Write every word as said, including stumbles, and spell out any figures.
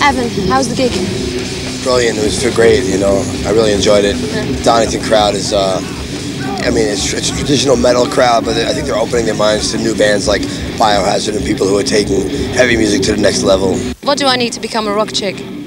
Evan, how's the gig? Brilliant. It was great. You know, I really enjoyed it. Yeah. Donington crowd is, uh, I mean, it's, it's a traditional metal crowd, but I think they're opening their minds to new bands like Biohazard and people who are taking heavy music to the next level. What do I need to become a rock chick?